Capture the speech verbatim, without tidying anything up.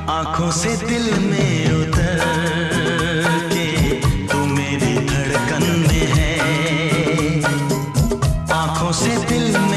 आंखों से दिल में उतर के तू मेरी धड़कन में है, आंखों से दिल में